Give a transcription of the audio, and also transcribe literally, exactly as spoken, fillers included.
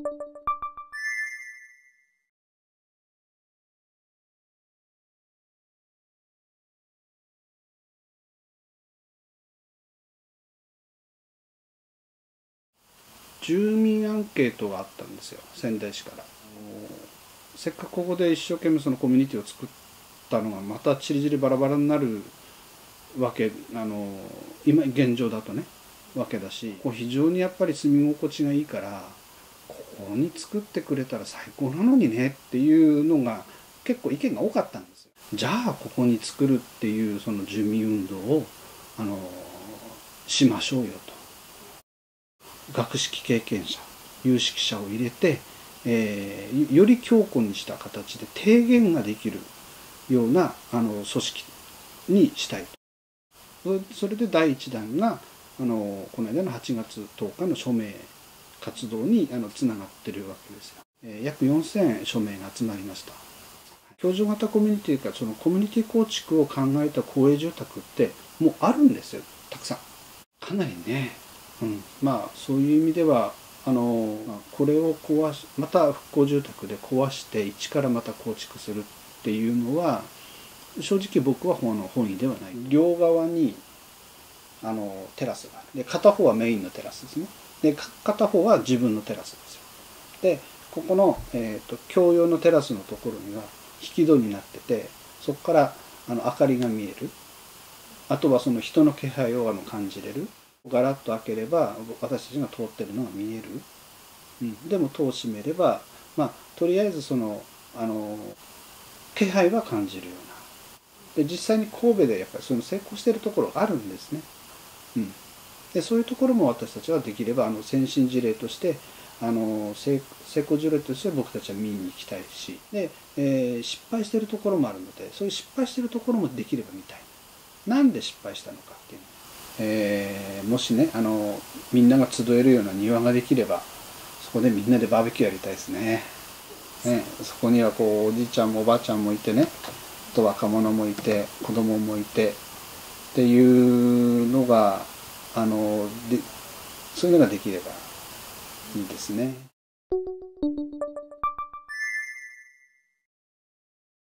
住民アンケートがあったんですよ、仙台市から。せっかくここで一生懸命そのコミュニティを作ったのがまたちりぢりバラバラになるわけ、あの今現状だとねわけだし、こう非常にやっぱり住み心地がいいから、ここに作ってくれたら最高なのにねっていうのが結構意見が多かったんですよ。じゃあここに作るっていうその住民運動をあのしましょうよと。学識経験者、有識者を入れて、えー、より強固にした形で提言ができるようなあの組織にしたいと。それで第一弾があのこの間のはちがつとおかの署名活動にあのつながっているわけですよ。えー、約よんせん署名が集まりました。共助型コミュニティか、そのコミュニティ構築を考えた公営住宅ってもうあるんですよ、たくさん。かなりね。うん、まあそういう意味ではあのこれを壊しまた復興住宅で壊して一からまた構築するっていうのは正直僕は本の本意ではない。両側にあのテラスがある。で片方はメインのテラスですね。で片方は自分のテラスですよ。でここの、えーと、共用のテラスのところには引き戸になってて、そこからあの明かりが見える。あとはその人の気配をあの感じれる。ガラッと開ければ私たちが通ってるのが見える、うん、でも戸を閉めればまあとりあえずそのあの気配は感じるような。で実際に神戸でやっぱりその成功しているところがあるんですね、うん、でそういうところも私たちはできればあの先進事例としてあの成功事例として僕たちは見に行きたいし、で、えー、失敗しているところもあるのでそういう失敗しているところもできれば見たい。なんで失敗したのかっていうの、えー、もしねあのみんなが集えるような庭ができればそこでみんなでバーベキューやりたいですね。ね、そこにはこうおじいちゃんもおばあちゃんもいてね、あと若者もいて子供もいてっていうのがあのでそういうのができればいいですね。